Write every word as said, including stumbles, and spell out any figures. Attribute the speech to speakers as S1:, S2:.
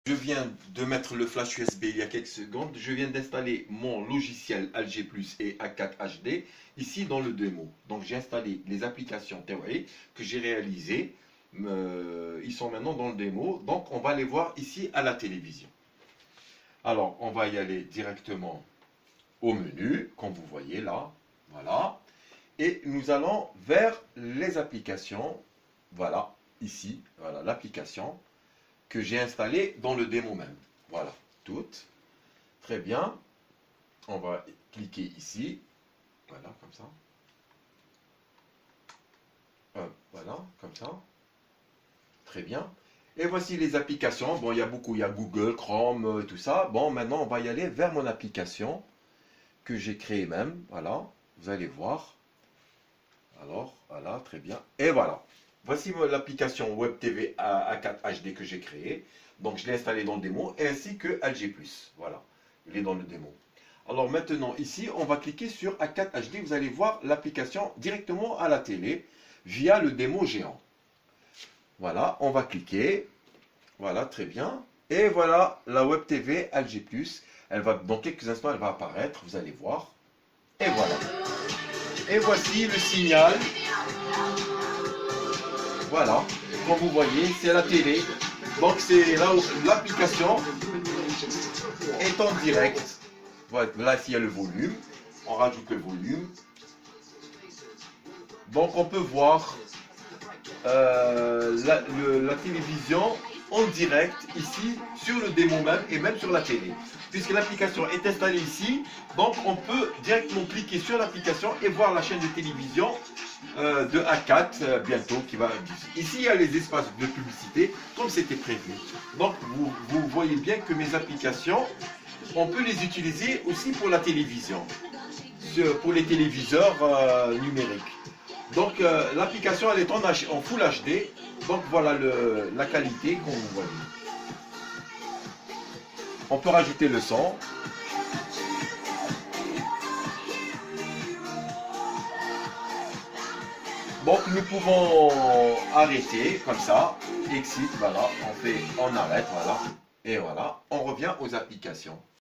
S1: Je viens de mettre le flash U S B il y a quelques secondes. Je viens d'installer mon logiciel Alger Plus et A quatre H D ici dans le démo. Donc j'ai installé les applications théoriques que j'ai réalisées. Euh, ils sont maintenant dans le démo. Donc on va les voir ici à la télévision. Alors on va y aller directement au menu, comme vous voyez là. Voilà. Et nous allons vers les applications. Voilà, ici, voilà l'application que j'ai installé dans le démo même. Voilà, toutes. Très bien. On va cliquer ici. Voilà, comme ça. Hop, voilà, comme ça. Très bien. Et voici les applications. Bon, il y a beaucoup. Il y a Google, Chrome, et tout ça. Bon, maintenant, on va y aller vers mon application que j'ai créée même. Voilà, vous allez voir. Alors, voilà, très bien. Et voilà. Voici l'application Web T V A quatre H D que j'ai créée. Donc, je l'ai installée dans le démo, ainsi que Alger Plus. Voilà, il est dans le démo. Alors maintenant, ici, on va cliquer sur A quatre H D. Vous allez voir l'application directement à la télé via le démo géant. Voilà, on va cliquer. Voilà, très bien. Et voilà la Web T V Alger Plus. Elle va, dans quelques instants, elle va apparaître. Vous allez voir. Et voilà. Et voici le signal. Voilà, comme vous voyez, c'est la télé. Donc c'est là où l'application est en direct. Voilà, là ici il y a le volume. On rajoute le volume. Donc on peut voir euh, la, le, la télévision en direct ici sur le démo même et même sur la télé. Puisque l'application est installée ici, donc on peut directement cliquer sur l'application et voir la chaîne de télévision euh, de A quatre euh, bientôt qui va. Ici il y a les espaces de publicité comme c'était prévu. Donc vous, vous voyez bien que mes applications, on peut les utiliser aussi pour la télévision, pour les téléviseurs euh, numériques. Donc euh, l'application elle est en, en Full H D. Donc voilà le, la qualité qu'on vous voit. On peut rajouter le son. Donc nous pouvons arrêter comme ça. Exit, voilà. On fait, on arrête, voilà. Et voilà. On revient aux applications.